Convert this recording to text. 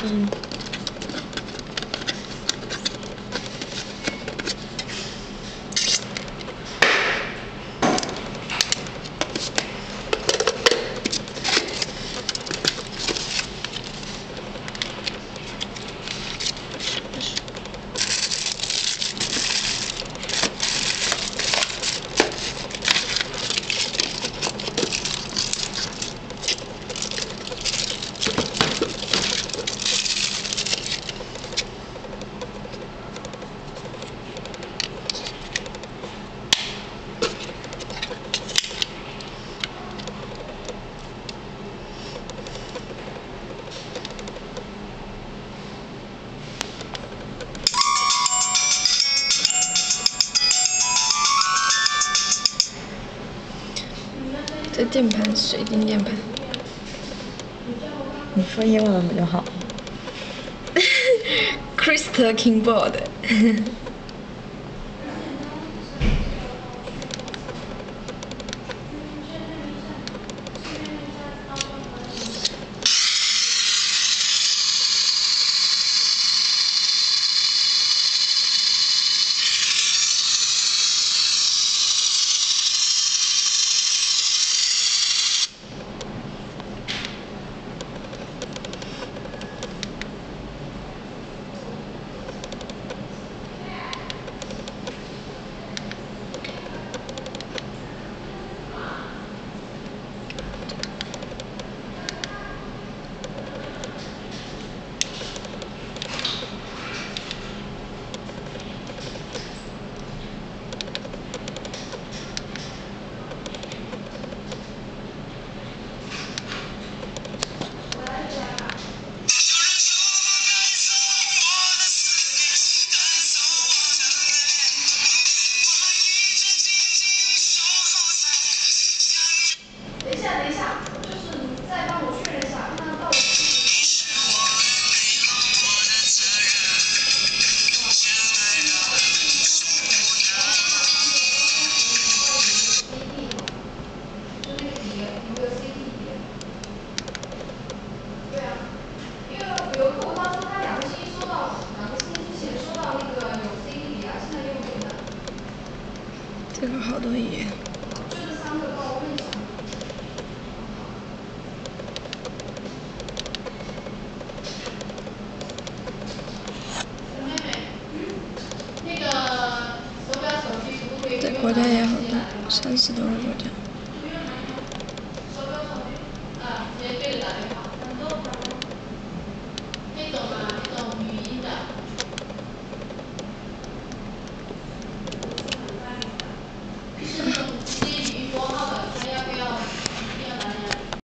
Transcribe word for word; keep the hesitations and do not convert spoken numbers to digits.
嗯。 这键盘水晶键盘。 你说英文不就好 ？Crystal keyboard。 等一下，等一下，就是你再帮我确认一下，看他到底。就那个碟，有没有 C D 碟？对啊，因为有客户他说他两个星期收到，两个星期之前收到那个有 C D 碟啊，现在又没了。 这个好多页。 就这三个，帮我问一下。妹妹，那个手表、手机可不可以？ 这国家也好多，三十多个国家。